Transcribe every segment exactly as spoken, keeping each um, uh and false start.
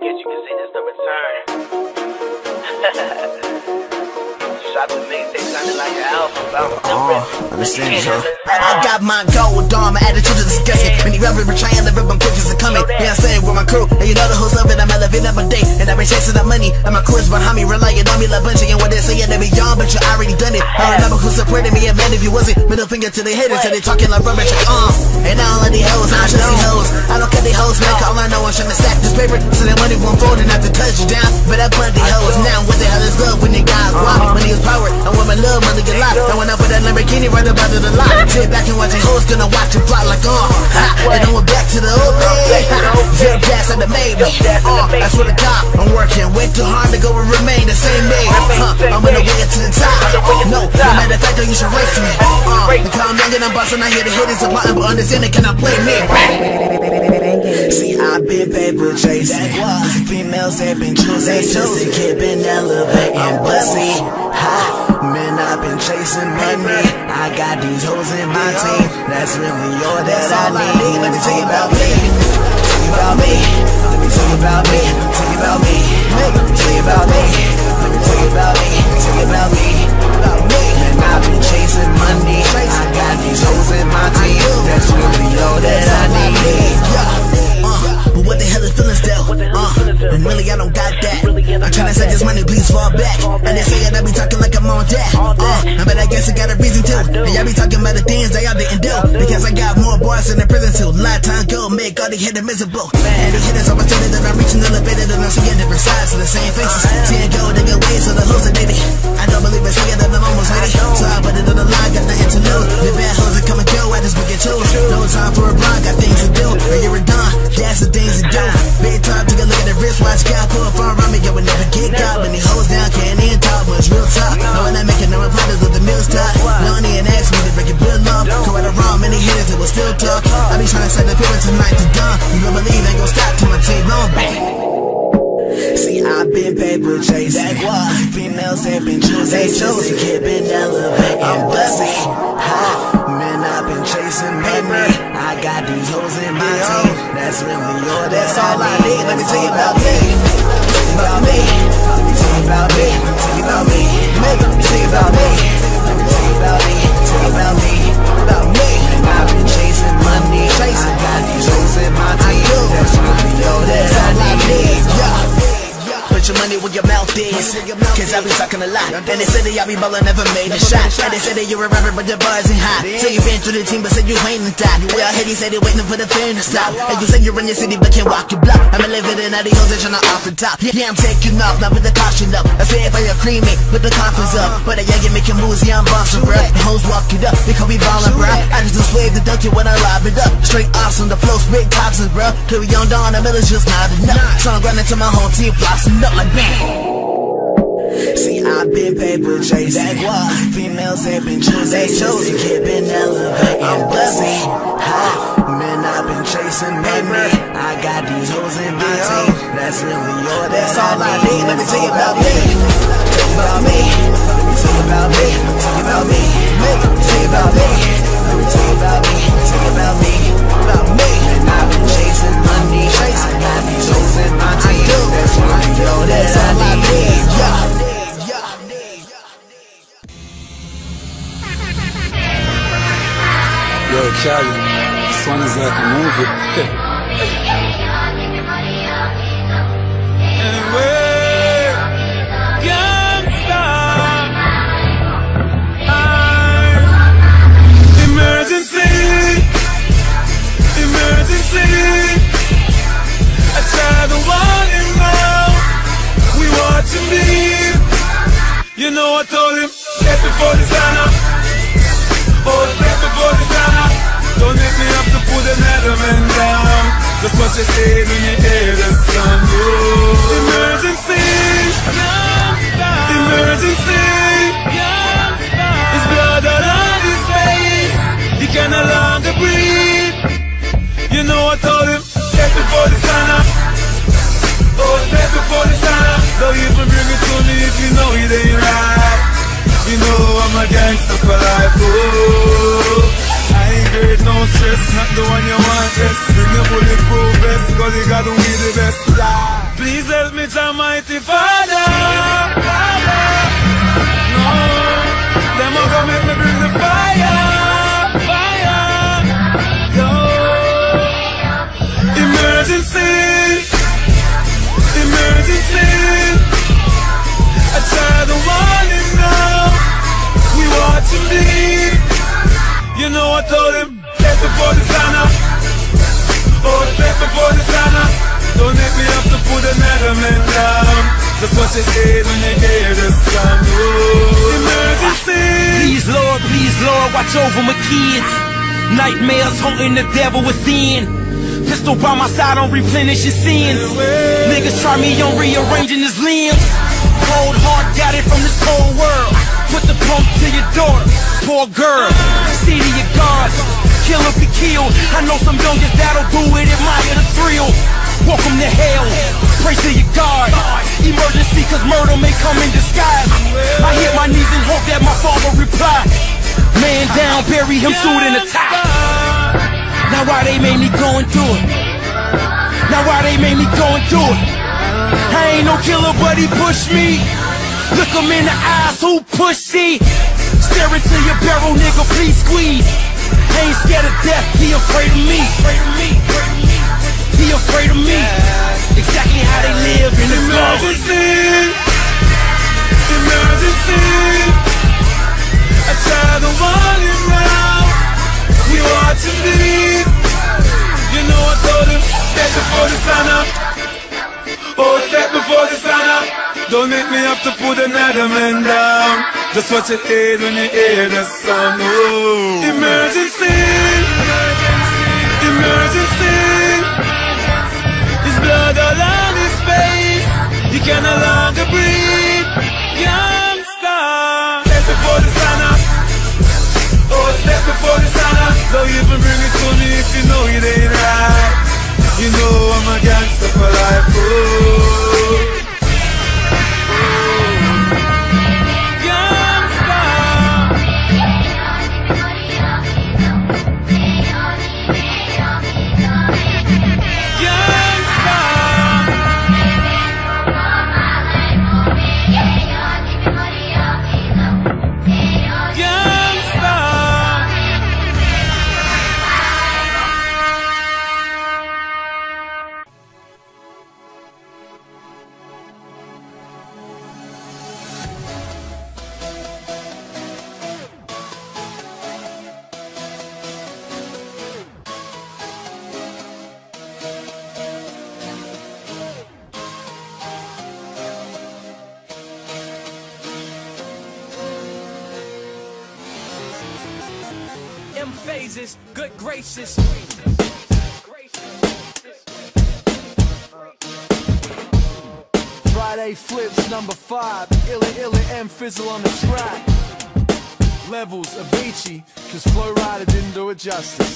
guess you can say this the return. Shot the mixtape sounding like an album. Oh, understand, Joe. I got my gold on, my attitude is disgusting. Many rappers were trying to rip them quick as they coming. Yeah, I stay with my crew, and you know the hoes love it. I'm elevating up my day, and I've been chasing that money. And my crew is behind me, relying on me like bunching. And what they say, yeah, they be young, but you already done it. I remember who supported me, and man, if you wasn't, middle finger to the haters, and they talking like rubbish, like, uh. And I don't let these hoes, I don't trust these hoes. I don't cut these hoes, man, all I know is trying to stack this paper, so that money won't fold and have to touch you down. But I put these hoes now, what the hell is love when you got guap? Money is power, and when my love, money get locked. I went up with that Lamborghini right up out of the lot. Sit back and watch the hoes, gonna watch it fly like, uh, ha. And then we're back to the old day, ha. Zero gas at the maybe, uh, I swear to God, I'm working way too hard to go and remain the same day, huh. I'm on the way to the top, no, no matter of fact, you should race me, uh, because I'm young and I'm bustin', I hear the hitters are plotting, but understand it cannot play me. See, I've been paper chasing, these females have been choosing, since the kid been elevating, but see, ha, man, I've been chasing money, I got these hoes in my team, that's really all that I need. Let me tell you about me, tell you about me, let me tell you about me, tell you about me, tell you about me, let me tell you about me, tell you about me, man, I've been chasing money, I got these hoes in my team, that's really all that I need. Uh, but what the hell is feeling still? Uh, and really I don't got that. I'm tryna save this money, please fall back. And they say that I be talking like I'm on that. Uh, but I guess I got a reason to. And y'all be talking about the things that y'all didn't do, because I got more bars in the prison too. Lifetime go, make all the hitters miserable. And the hitters always tell me that I'm reaching the elevator, and I'm seeing different sides of the same faces. Seeing go, they get ways, so the hoes are dating. I don't believe it's saying that I'm almost ready. So I put it on the line, got nothing to lose. The bad hoes that come and go, I just pick and choose. No time for a blind, got things to do. When you're a done, that's the things to do. Big time, take a look at the wristwatch, got pull up around me, I would never get caught. When these hoes down, can't even talk, but it's real talk. No, I'm not making no replies of the meal stock. No one even asked me to break your bill off. Go right around, many hitters that will still talk. I be trying to set the people tonight to dawn. You don't believe ain't gon' stop till my team on bang. See, I've been paper chasing, these females have been choosing, since the kid been elevating, but see, ha, man, I've been chasing money, I got these hoes in my team, that's really all that's all I need. Let me tell you about me, tell you about me, let me tell you about me, tell you about me, let me tell you about me, let me tell you about me, tell you about me, about me. And I've been chasing money, I got these hoes in my team, that's really all that I need. Yeah. Put your money where your mouth is, cause I be talking a lot. And they say that y'all be ballin', never made a shot. And they say that you're a rapper, but your bars ain't hot. So you been through the team, but said you ain't the top. We all hear you say they waiting for the fan to stop. And you say you're in your city, but can't walk your block. I'm living in all these hoes that tryna off the top. Yeah, I'm taking off, now with the caution up. I say if I your creamy, put the confidence up. But I young making moves, yeah, I'm bossing, bruh. The hoes walk it up, because we ballin', bruh. I just just wave the dunk it when I lob it up. Straight awesome, the flow spit toxins, bruh. Till we on dawn, the miller's just not enough. So I'm running to my home team, flossing up like bang. See, I've been paper chasing, these females have been choosing, since the kid been elevating, but see, ha, man, I've been chasing money, I got these hoes in my team, that's really all that's all I need. Let me tell you about me, tell you about me, let me tell you about me, tell you about me, let me tell you about me, let me tell you about me, tell you about me, about me. And I've been chasing money, I got these hoes in my team, that's really all that I need. Yeah. Yo, Cali, this one is like a movie. And we're youngster. Emergency, emergency. I tried to warn him now. We want to leave. You know I told him, get before the sun up. Oh, step before the sun. Don't make me have to put another man down. Just watch it fade when you hear the sun. Oh, emergency, emergency. His blood all on his face. He can no longer breathe. You know I told him, step before the sun up. Oh, step before the sun up. Don't even bring it to me if you know it ain't right. You know I'm a gangster for life, oh. I ain't great, no stress, not the one you want, yes. Bring your bulletproof vest, cause you got to be the best. Please Almighty Father, Father. No, them a go make me bring the fire, fire. Yo, emergency, emergency. I try to warn him now. We watch him bleed. You know I told him, step before the sun up. Oh, step before the sun up. Don't make me have to put another man down. That's what you hear when you hear the sound. Oh, emergency. Please Lord, please Lord, watch over my kids. Nightmares haunting the devil within. Pistol by my side on replenish his sins. Niggas try me on rearranging his limbs. Cold heart got it from this cold world. Put the pump to your daughter, poor girl. See to your gods, kill or be killed. I know some youngest that'll do it, admire the thrill. Welcome to hell, pray to your God. Emergency cause murder may come in disguise. I hit my knees and hope that my father reply. Man down, bury him suit in the top. Now why they made me go and do it? Now why they made me go and do it? I ain't no killer but he pushed me. Look him in the eyes, who pussy? Stare into your barrel, nigga, please squeeze. Ain't scared of death, he afraid of me. He afraid of me. Exactly how they live in the emergency, emergency. I try to warn him now. We watch him bleed. You know I told him, step before the sun up. Oh, step before the sun up. Don't make me have to put another man down. Just watch your head when you hear the sound. Oh, emergency, emergency. His blood all on his face. He can no longer breathe. Youngster, step before the sun up. Oh, step before the sun up. Don't even bring it to me if you know it ain't right. You know I'm a gangster for life. Oh. Phases, good gracious. Friday flips number five. Illa Illa M Fizzle on the track. Levels Avicii, cause Flow Rider didn't do it justice.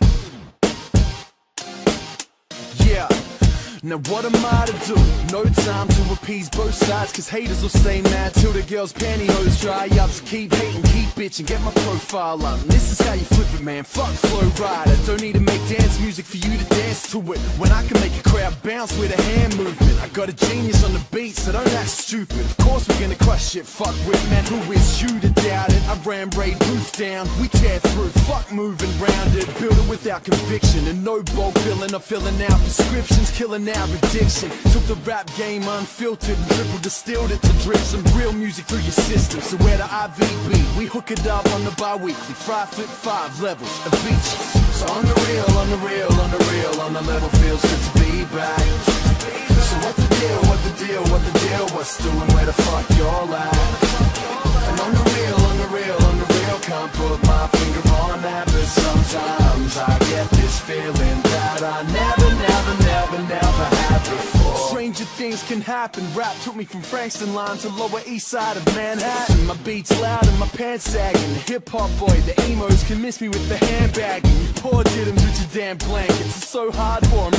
Yeah. Now what am I to do? No time to appease both sides, cause haters will stay mad till the girl's pantyhose dry up. So keep hating, keep bitching, get my profile up. And this is how you flip it, man, fuck Flow Rider. Don't need to make dance music for you to dance to it, when I can make a crowd bounce with a hand movement. I got a genius on the beat, so don't act stupid. Of course we're gonna crush shit, fuck with, man, who is you to doubt it? I ram raid roof down, we tear through, fuck moving round it. Build it without conviction, and no bulk billing or filling out prescriptions, killing out addiction. Took the rap game unfiltered and triple distilled it to drip some real music through your system. So where the I V B, we hook it up on the bi-weekly, five foot five levels of beach. So on the real, on the real, on the real, on the level, feels good to be back. So what the deal, what the deal, what the deal, what's doing, where the fuck y'all at? And on the real, on the real, on the real, can't put my finger on that, but sometimes I get this feeling that I never, never, never, never had before. Stranger things can happen. Rap took me from Frankston line to Lower East Side of Manhattan. My beats loud and my pants sagging. The hip-hop boy, the emos can miss me with the handbagging. You poor diddums with your damn blankets. It's so hard for them, need a box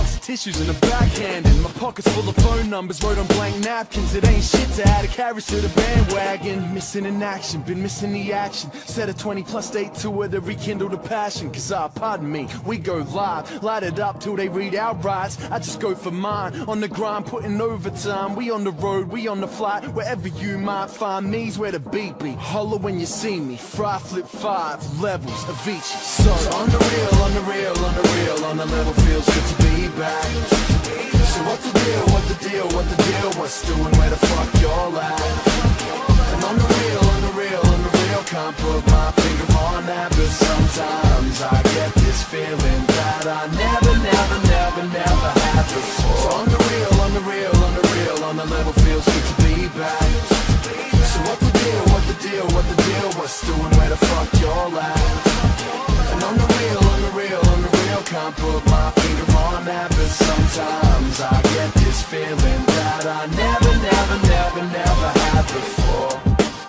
box of tissues and a backhand. And my pockets full of phone numbers wrote on blank napkins. It ain't shit to add a carriage to the bandwagon. Missing in action, been missing the action. Set a twenty plus date to it to rekindle the passion. Cause ah, pardon me, we go live, light it up till they read our rights. I just go for mine, on the grind, putting overtime. We on the road, we on the flight, wherever you might find me's where the beat be. Holler when you see me, fry flip five levels of each. So on the real, on the real, on the real, on the level, feels good to be back. So what the deal, what the deal, what the deal, what's doing, where the fuck y'all at? And on the real, on the real, on the real, can't put my finger on that, but sometimes I get this feeling that I never, never, never, never had before. So on the real, on the real, on the real, on the level, feels good to be back. So what the deal, what the deal, what the deal, what's doing, where the fuck y'all at? And on the real, on the real, on the real, can't put my finger on that, but sometimes I get this feeling that I never, never, never, never had before.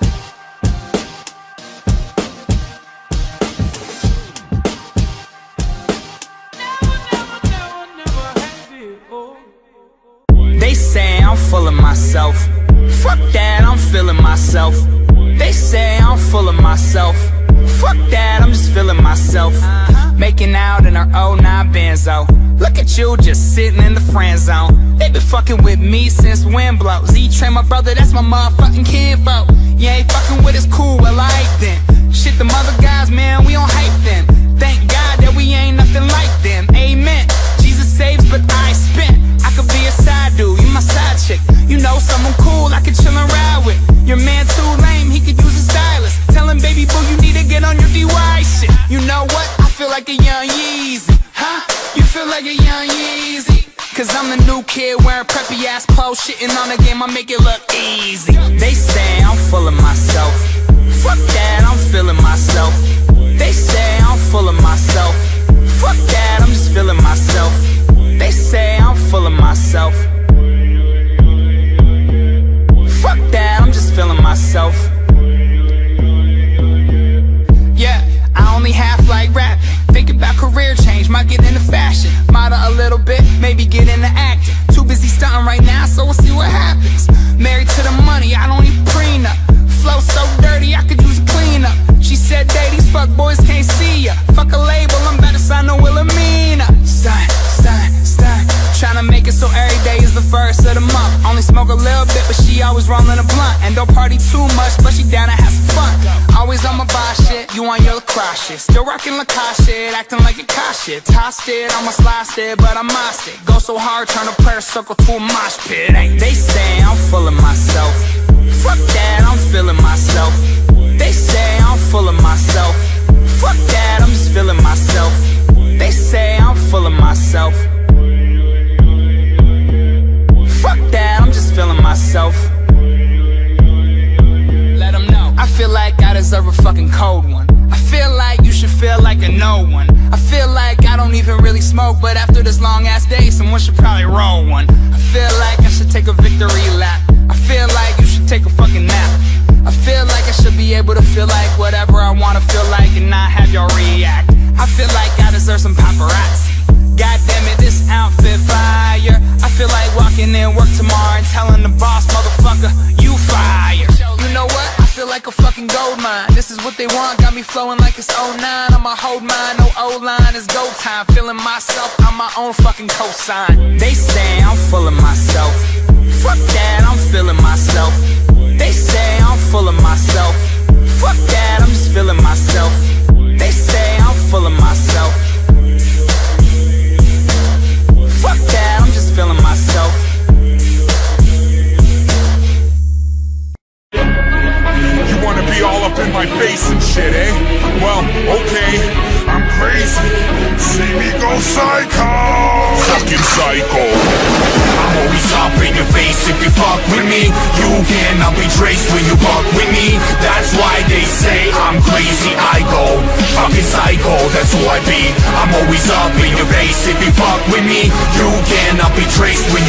They say I'm full of myself. Fuck that, I'm feeling myself. They say I'm full of myself. Fuck that, I'm just feeling myself. Making out in her oh nine Benzo. Look at you just sitting in the friend zone. They been fucking with me since wind blow. Z-Train, my brother, that's my motherfucking kinfolk. You ain't fucking with us, cool, well I ain't then. Shit, the other guys, man, we on hype them. Thank God that we ain't nothing like them. Amen. Jesus saves, but I spent. I could be a side dude, you my side chick. You know someone cool I could chill and ride with. Your man too lame, he could use a stylist. Tell him, baby boo, you need to get on your D Y shit. You know what? I feel like a young Yeezy. Huh? You feel like a young Yeezy? Cause I'm the new kid wearing preppy ass clothes. Shitting on the game, I make it look easy. They say I'm full of myself. Fuck that, I'm feeling myself. They say I'm full of myself. Fuck that, I'm just feeling myself. They say I'm full of myself. Fuck that, I'm just feeling myself. Yeah, I only half like rap. Think about career change, might get into fashion. Model a little bit, maybe get into acting. Too busy stunting right now, so we'll see what happens. Married to the money, I don't need prenup. Flow so dirty, I could use a cleanup. She said, "Day, these fuck boys can't see ya." Fuck a label, I'm about to sign a Wilhelmina. Stun, stun, stun. Tryna make it so every day is the first of the month. Only smoke a little bit, but she always rolling a blunt. And don't party too much, but she down to have some fun. Always on my boss shit, you on your lacrosse shit. Still rocking Lacoste shit, acting like a cost shit. Tossed it, almost lost it, but I mossed it. Go so hard, turn a prayer circle to a mosh pit. Ay, they say I'm full of myself. Fuck that, I'm feeling myself. They say I'm full of myself. Fuck that, I'm just feeling myself. They say I'm full of myself. Fuck that, I'm just feeling myself. Let them know. I feel like I deserve a fucking cold one. I feel like you should feel like a no one. I feel like I don't even really smoke, but after this long ass day, someone should probably roll one. I feel like I should take a victory lap. I feel like you should take a fucking nap. I feel like I should be able to feel like whatever I wanna feel like and not have y'all react. I feel like I deserve some paparazzi. God damn it, this outfit fire. I feel like walking in work tomorrow and telling the boss, motherfucker, you fire. You know what? I feel like a fucking gold mine. This is what they want, got me flowing like it's oh nine. I'ma hold mine, no O-line, it's go time. Feeling myself, I'm my own fucking cosign. They say I'm full of myself. Fuck that, I'm feeling myself. They say I'm full of myself. Fuck that, I'm just feeling myself. They say I'm full of myself. Fuck that, I'm just feeling myself. You wanna be all up in my face and shit, eh? Well, okay, I'm crazy. See me go psycho. Fucking psycho. I'm always up in your face if you fuck with me. You cannot be traced when you fuck with me. That's why they say I'm crazy, I go fucking psycho, that's who I be. I'm always up in your face if you fuck with me. You cannot be traced when you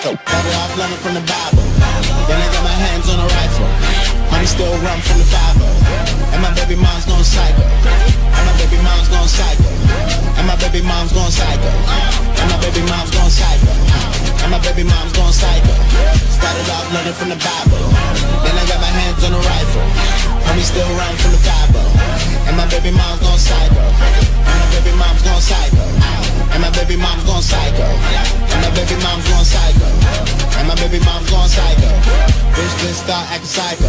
Started off learning from the Bible. Then I got my hands on a rifle. Honey still run from the five oh. And my baby mom's going psycho. And my baby mom's going psycho. And my baby mom's going psycho. And my baby mom's going psycho. And my baby mom's going psycho. Started off learning from the Bible. Then I got my hands on a rifle. Honey still run from the five oh. And my baby mom's going psycho. And my baby mom's going psycho. And my baby mom's going psycho. And my baby mom's going psycho. And my baby mom's going psycho. Bitch just start acting psycho.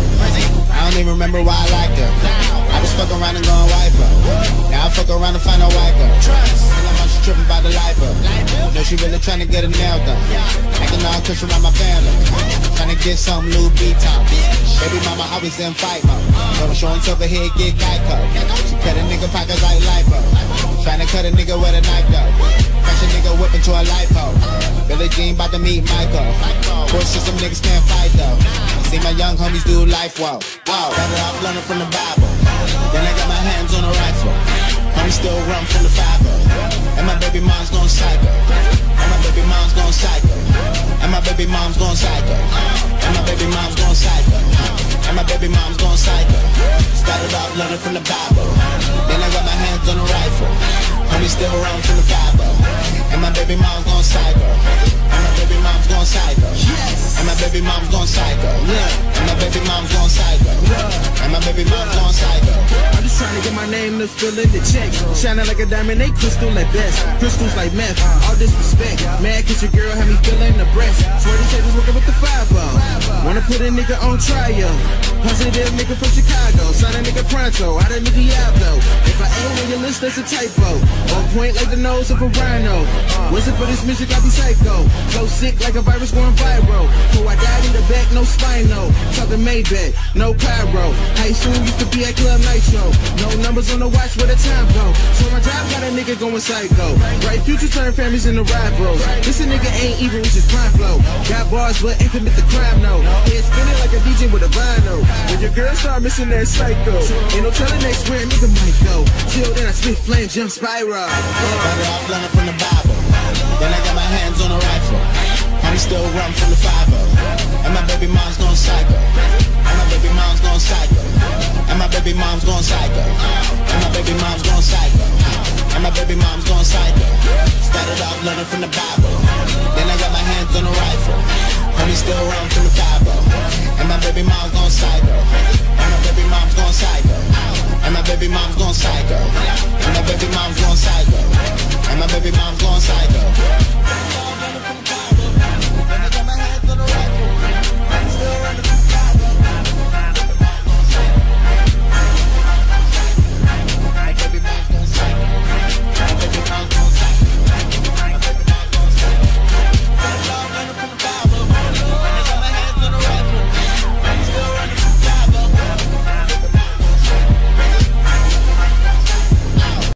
I don't even remember why I liked her. I just fuck around and go and wipe her. Now I fuck around and find a white girl. And I'm she tripping by the life up. Know she really trying to get a nail done. Acting all cushion around my family. Trying to get some new beat top. Baby mama always in fight mode. Never showing tough her head get Geico. She cut a nigga pockets like lipo. Trying to cut a nigga with a knife though. Crash a nigga whip into a lipo. Billie Jean bout to meet Michael. Bullshit some niggas can't fight though. See my young homies do life whoa. Whoa. Started off learning from the Bible. Then I got my hands on a rifle. Homie still run from the five oh. And my baby mom's going psycho. And my baby mom's going psycho. And my baby mom's going psycho. And my baby mom's going psycho. And my baby mom's going psycho. Started off learning from the Bible. Then I got my hands on a rifle. Homie still run from the five oh. And my baby mom's going psycho. And my baby mom's going psycho. And my baby mom's going psycho. And my baby mom's going psycho. And my baby mom's going psycho. I'm just trying to get my name to fill in the check. Shining like a diamond, they crystal at best. Crystals like meth, all disrespect. Mad cause your girl had me feeling the breast. Swear these haters working with the five oh. Wanna put a nigga on trial. Positive nigga from Chicago. Sign a nigga pronto, out of Nigga Diablo. If I ain't on your list, that's a typo. On point like the nose of a rhino. Wasn't for this music, I'd be psycho. Flow sick like a virus going viral. So I died in the back, no spino. Talking Maybach, no pyro. High school used to be at Club Nitro. No numbers on the watch where the time go. So my job got a nigga going psycho. Right, future turn families into rivals. This a nigga ain't even with his prime flow. Got bars but ain't commit the crime, no. Head spinning like a D J with a vinyl. When your girl start missing that psycho, ain't no telling next where a nigga might go. Till then I spit flame, jump spiral. Started off learning from the Bible. Then I got my hands on a rifle. Honey still run from the five oh. And my baby mom's going psycho. And my baby mom's going psycho. And my baby mom's going psycho. And my baby mom's going psycho. And my baby mom's going psycho. Started off learning from the Bible. Then I got my hands on a rifle. Honey still run from the five oh. And my baby mom's going psycho. And my baby mom's going psycho. And my baby mom's going psycho.